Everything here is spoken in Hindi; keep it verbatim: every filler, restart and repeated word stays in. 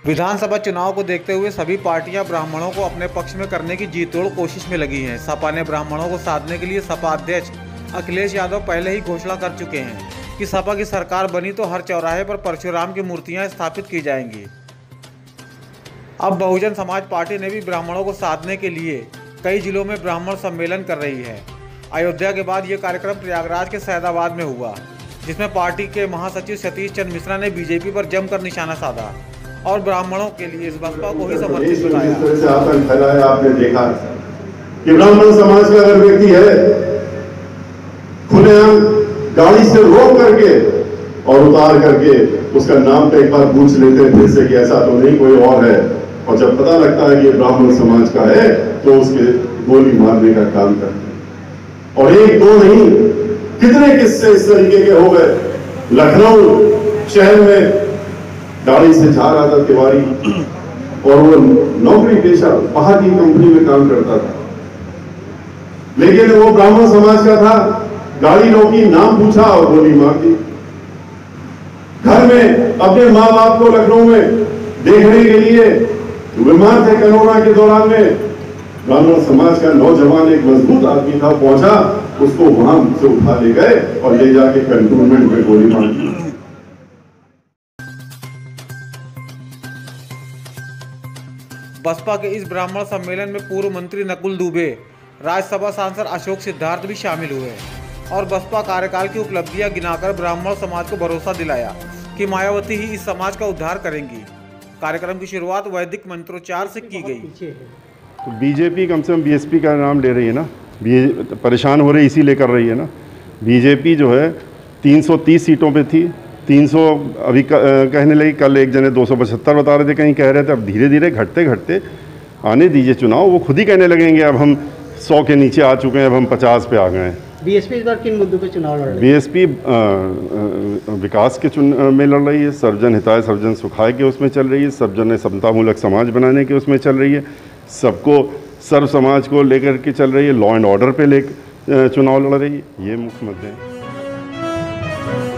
विधानसभा चुनाव को देखते हुए सभी पार्टियां ब्राह्मणों को अपने पक्ष में करने की जी तोड़ कोशिश में लगी हैं। सपा ने ब्राह्मणों को साधने के लिए सपा अध्यक्ष अखिलेश यादव पहले ही घोषणा कर चुके हैं कि सपा की सरकार बनी तो हर चौराहे पर परशुराम की मूर्तियां स्थापित की जाएंगी। अब बहुजन समाज पार्टी ने भी ब्राह्मणों को साधने के लिए कई जिलों में ब्राह्मण सम्मेलन कर रही है। अयोध्या के बाद ये कार्यक्रम प्रयागराज के सैदाबाद में हुआ, जिसमें पार्टी के महासचिव सतीश चंद्र मिश्रा ने बीजेपी पर जमकर निशाना साधा और ब्राह्मणों के लिए इस बसपा को ही समर्थित बताया। जिस तरह से आतंक फैलाया आपने देखा कि ब्राह्मण समाज का अगर व्यक्ति है, खुलेआम गाड़ी से रोक करके और उतार करके उसका नाम तो एक बार पूछ लेते हैं फिर से कि ऐसा तो नहीं कोई और है, और जब पता लगता है कि ब्राह्मण समाज का है तो उसके गोली मारने का काम करते हैं। और एक दो नहीं, कितने किस्से इस तरीके के हो गए। लखनऊ शहर में गाड़ी से जा रहा था तिवारी और वो नौकरी पेशा बाहर की कंपनी में काम करता था, लेकिन वो ब्राह्मण समाज का था। गाड़ी रोकी, नाम पूछा और गोली मार दी। घर में अपने माँ बाप को लखनऊ में देखने के लिए बीमार थे कोरोना के दौरान में, ब्राह्मण समाज का नौजवान एक मजबूत आदमी था, पहुंचा, उसको वहां से उठा ले गए और ले जाके कंटोनमेंट में गोली मार दी। बसपा के इस ब्राह्मण सम्मेलन में पूर्व मंत्री नकुल दुबे, राज्यसभा सांसद अशोक सिद्धार्थ भी शामिल हुए और बसपा कार्यकाल की उपलब्धियां गिनाकर ब्राह्मण समाज को भरोसा दिलाया कि मायावती ही इस समाज का उद्धार करेंगी। कार्यक्रम की शुरुआत वैदिक मंत्रोच्चार से की गई। तो बीजेपी कम से कम बीएसपी का नाम ले रही है ना, परेशान हो रही इसीलिए कर रही है ना। बीजेपी जो है तीन सौ तीस सीटों पे थी, तीन सौ अभी कहने लगी, कल एक जने दो सौ पचहत्तर बता रहे थे, कहीं कह रहे थे। अब धीरे धीरे घटते घटते आने दीजिए चुनाव, वो खुद ही कहने लगेंगे अब हम सौ के नीचे आ चुके हैं, अब हम पचास पे आ गए हैं। बीएसपी इस बार किन मुद्दों पे चुनाव लड़ रही है? बीएसपी विकास के चुन में लड़ रही है, सर्वजन हिताय सर्वजन सुखाय के उसमें चल रही है, सर्वजन समतामूलक समाज बनाने के उसमें चल रही है, सबको सर्व समाज को लेकर के चल रही है, लॉ एंड ऑर्डर पे ले चुनाव लड़ रही है। ये मुख्य मुद्दे हैं।